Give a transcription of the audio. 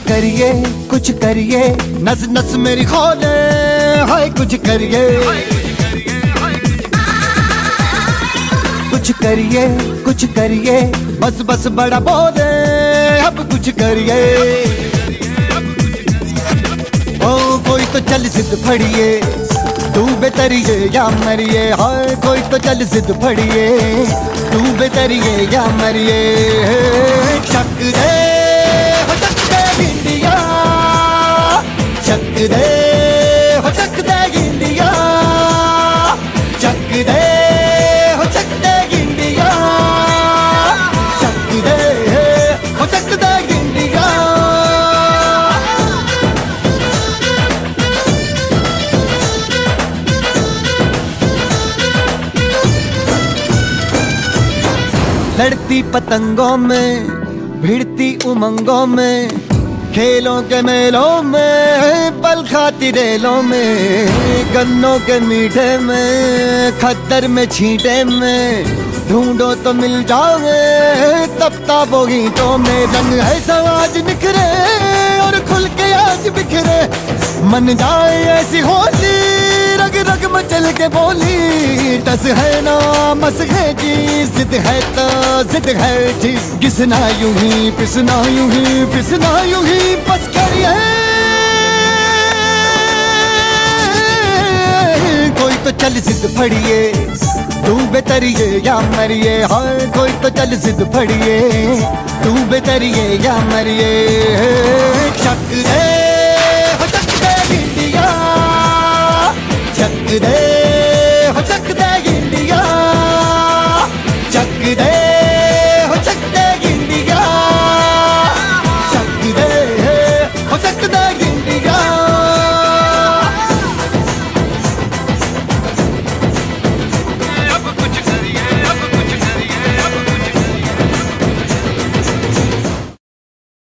कुछ करिए नस नस मेरी खोले, हाय कुछ करिए कुछ करिए बस बस बड़ा बोले, अब कुछ करिए। ओ कोई तो चल जिद फड़िए, तू बेतरिए या मरिए, हाय कोई तो चल जिद फड़िए, तू बेतरिए या मरिए। शक दे हो शक दे इंडिया, शक दे हो शक दे इंडिया, शक दे हो शक दे इंडिया, शक दे हो शक दे इंडिया। लड़ती पतंगों में, भिड़ती उमंगों में, खेलों के मेलों में, पल खाती रेलों में, गन्नों के मीठे में, खद्दर में छींटे में, ढूंढो तो मिल जाओगे तपता वो ईंटों में। रंग है समाज निखरे और खुल के आज बिखरे, मन जाए ऐसी होली रग रग मचल के बोली। टस है ना मस है जी, जिद है तो जिद है जी, घिसना यूं ही पिसना यूं ही पिसना यूं ही बस करिए। कोई तो चल जिद फड़िए, तू बेतरिए या मरिए, हाय कोई तो चल जिद फड़िए, तू बेतरिए या मरिए। शक दे हो शक दे इंडिया, शक दे